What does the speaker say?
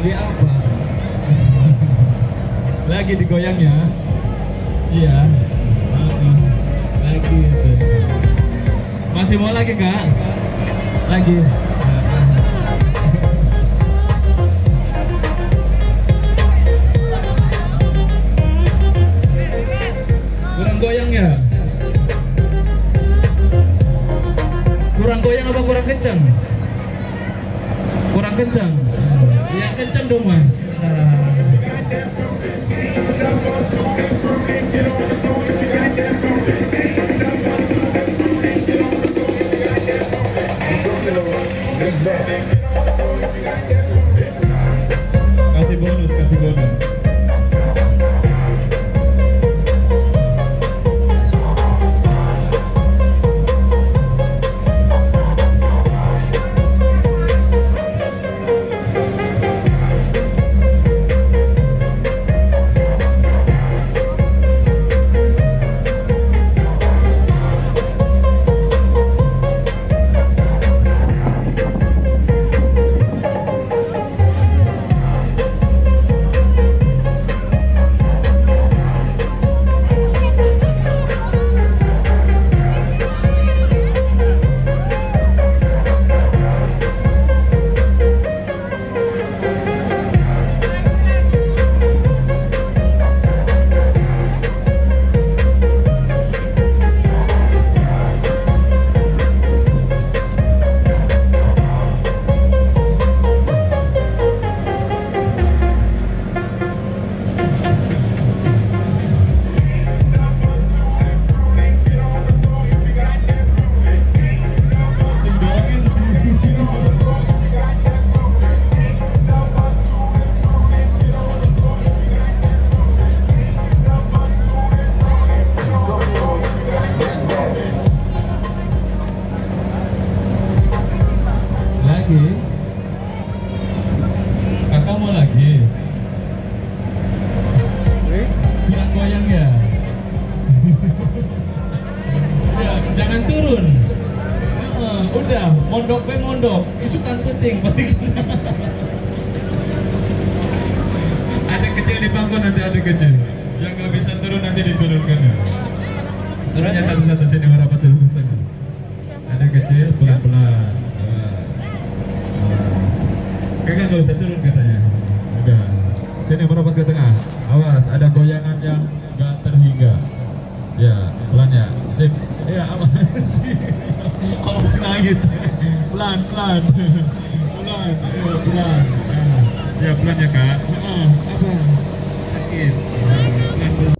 Ide apa? Lagi digoyang ya? Iya. Lagi itu. Masih mau lagi kak? Lagi. Kurang goyang ya? Kurang goyang apa kurang kencang? Kurang kencang. Yang kencang dong mas. Kasih bonus, kasih bonus. Kakak mau lagi? Kurang goyang ya? Ya, jangan turun. Udah, mondok be mondok. Isukan penting. Ada kecil di bangku nanti ada kecil. Yang nggak bisa turun nanti diturunkan ya. Turunnya satu-satu sini merapat dulu. Ada kecil pelan-pelan. Kakak nggak usah turun katanya. Udah. Sini merapat ke tengah. Awas, ada goyangan yang nggak terhingga. Ya, pelan ya. Sip. Ya, awas sih. Awas nangis. Pelan, pelan. Pelan. Ya, pelan. Ya, pelan ya kak. Apa? Sakit. Pelan, pelan.